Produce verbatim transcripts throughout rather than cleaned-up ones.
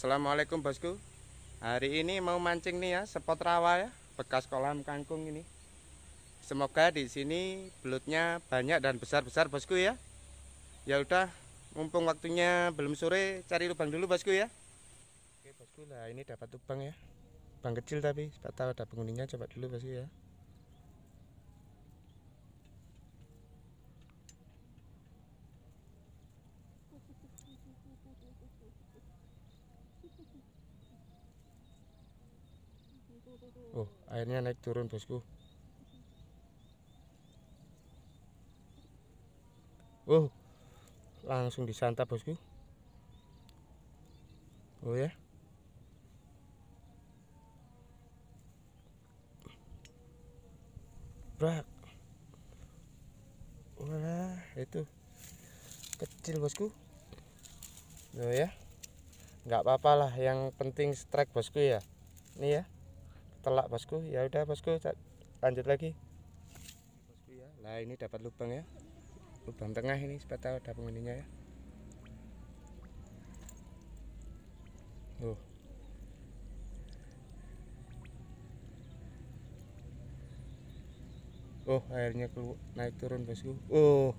Assalamualaikum bosku. Hari ini mau mancing nih ya, spot rawa ya, bekas kolam kangkung ini. Semoga di sini belutnya banyak dan besar-besar bosku ya. Ya udah, mumpung waktunya belum sore, cari lubang dulu bosku ya. Oke bosku, lah ini dapat lubang ya. Lubang kecil tapi siapa tahu ada penghuninya, coba dulu bosku ya. Oh, airnya naik turun bosku. Oh, langsung disantap bosku. Oh ya. Brak. Wah, itu kecil bosku. Oh ya. Nggak apa-apa lah, yang penting strike bosku ya. Ini ya. Telak bosku. Ya udah bosku, lanjut lagi. Bosku ya. Nah, ini dapat lubang ya. Lubang tengah ini, siapa tahu ada penghuninya ya. Oh. Oh, airnya keluar, naik turun bosku. Oh.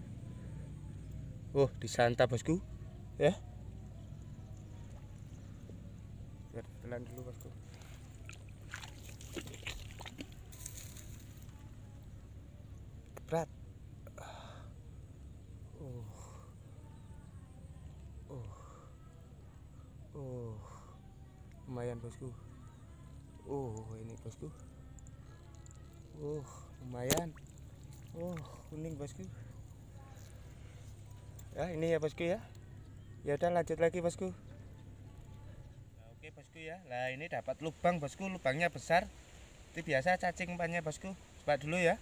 Oh, disantap bosku. Ya. Biar telan dulu bosku. Berat. Oh. Oh. Oh. Lumayan bosku. Oh, ini bosku. Oh, lumayan. Oh, kuning bosku. Ya, ini ya bosku ya. Ya udah, lanjut lagi bosku. Nah, oke bosku ya. Nah, ini dapat lubang bosku, lubangnya besar. Itu biasa cacing umpannya bosku. Coba dulu ya.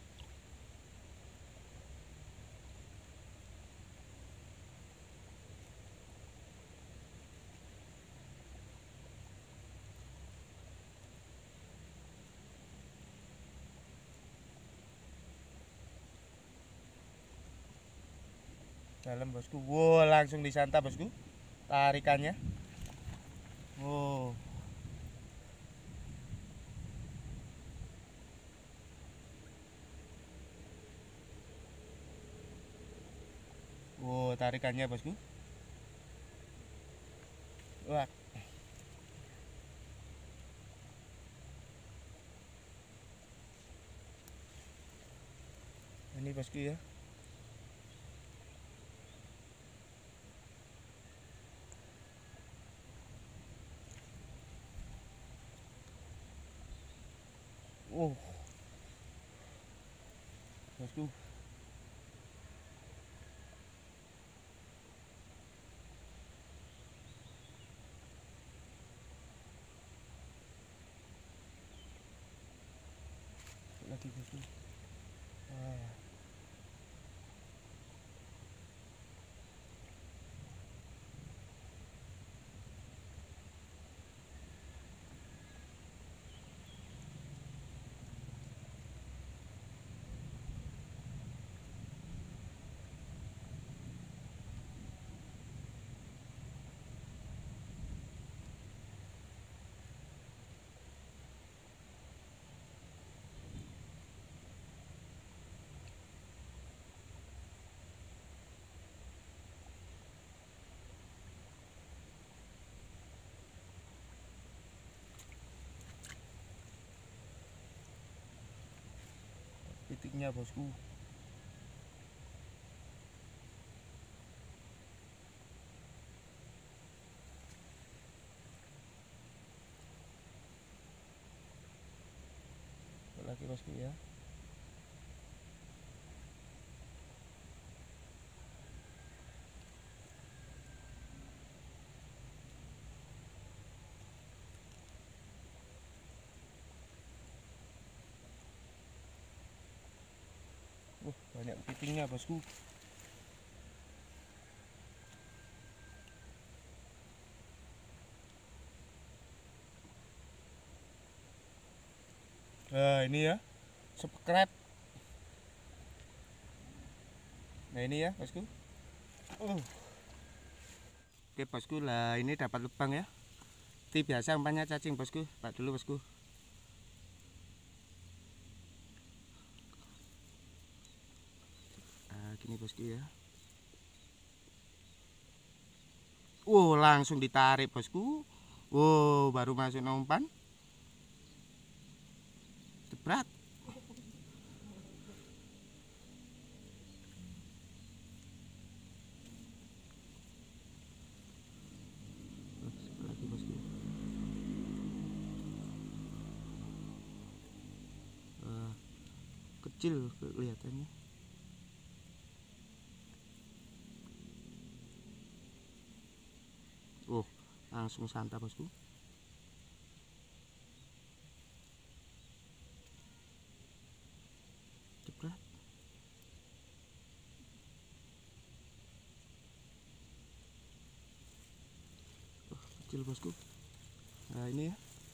Dalam bosku. Wow, langsung disantap bosku. Tarikannya. Wow. Wow, tarikannya bosku. Wah. Ini bosku ya. Oh. Bosku. Lagi bosku. Wah. Titiknya bosku. Lagi bosku ya. Uh, banyak kepitingnya bosku. Nah, ini ya. Subscribe. Nah, ini ya bosku. Uh. Oke bosku, lah ini dapat lubang ya. Seperti biasa umpannya cacing bosku. Pak dulu bosku. Nah, gini bosku ya. Wow, langsung ditarik bosku. Wow, baru masuk umpan. Jebrat. Lagi bosku. Uh, kecil kelihatannya. Oh, langsung santap bosku. Jebrat. Oh, kecil bosku. Nah ini ya.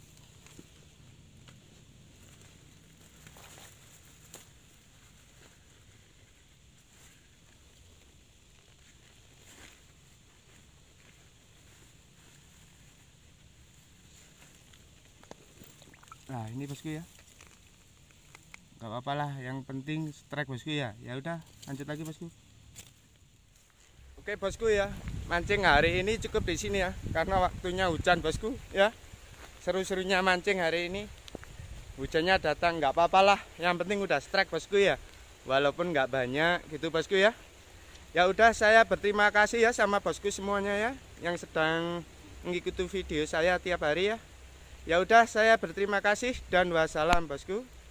Nah ini bosku ya, nggak apa-apa lah, yang penting strike bosku ya. Ya udah, lanjut lagi bosku. Oke bosku ya, mancing hari ini cukup di sini ya, karena waktunya hujan bosku ya. Seru-serunya mancing hari ini, hujannya datang, nggak apa-apa lah. Yang penting udah strike bosku ya, walaupun nggak banyak gitu bosku ya. Ya udah, saya berterima kasih ya sama bosku semuanya ya, yang sedang mengikuti video saya tiap hari ya. Ya udah, saya berterima kasih dan wassalam bosku.